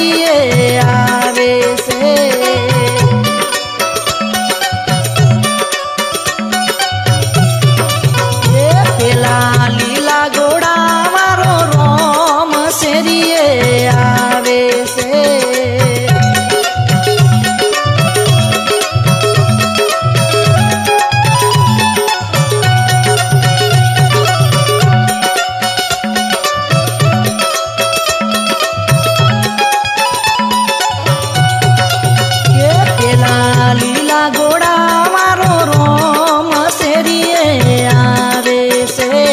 શેરીએ આવે છે। પેલા લીલા ઘોડા વાળો રોમ શેરીએ આવે છે। લીલા ઘોડા વાળો રોમ શેરીએ આવે છે।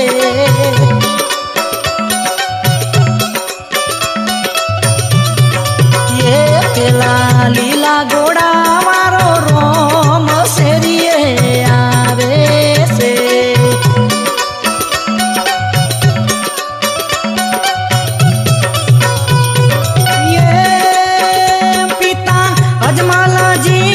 પેલા લીલા ઘોડા વાળો રોમ શેરીએ આવે છે। પિતા અજમલજી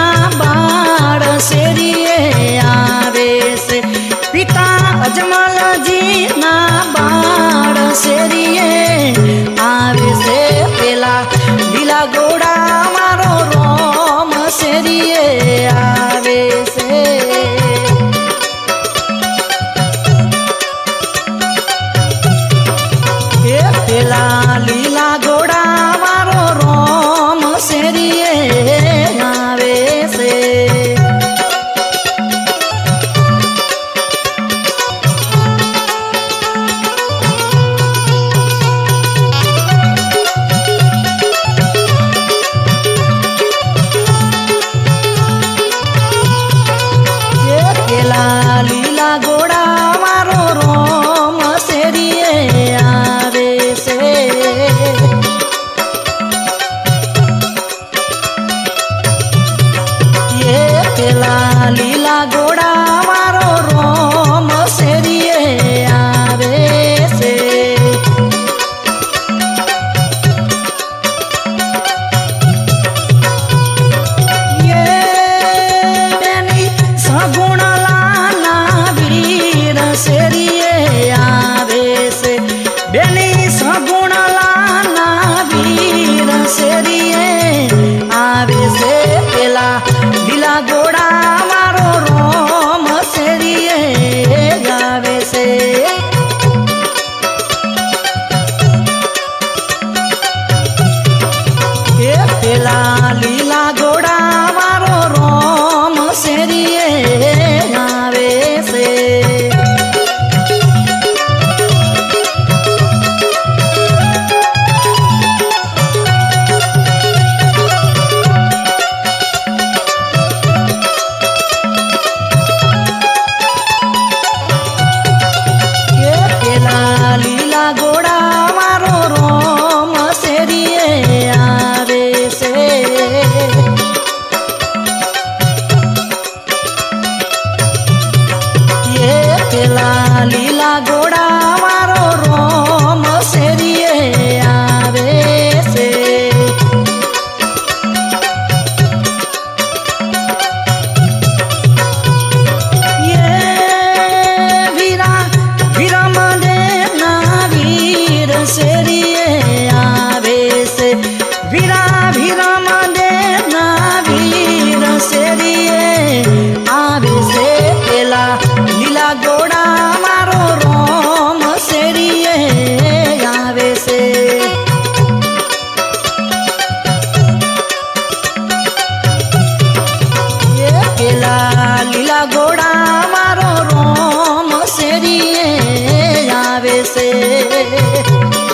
શેરીએ આવે છે। પિતા અજમલજી ના બાળ શેરીએ આવે છે। પેલા લીલા ઘોડા મારો રોમ શેરીએ આવે છે। પેલા લીલા ઘોડા મારો રોમ શેરીએ આવે છે। લીલા ઘોડા મારો રોમ શેરીએ આવે છે। પેલા લીલા ઘોડા મારો રોમ શેરીએ આવે છે। સગુણ શેરીએ આવે છે। બેની સગુણલાના વીર શેરીએ આવે છે। પેલા લીલા ઘોડા મારો રોમ શેરીએ આવે છે। પેલા લીલા ઘોડા મારો રોમ શેરીએ આવે છે। લીલા ઘોડા મારો રોમ શેરીએ આવે છે। પેલા લીલા ઘોડા મારો રોમ શેરીએ આવે છે। શેરીએ આવે છે। વીરા ભીરમ દેવના વીર શેરીએ આવે છે। પેલા લીલા ઘોડા મારો રોમ શેરીએ આવે છે। પેલા લીલા ઘોડા મારો રોમ શેરીએ આવે છે।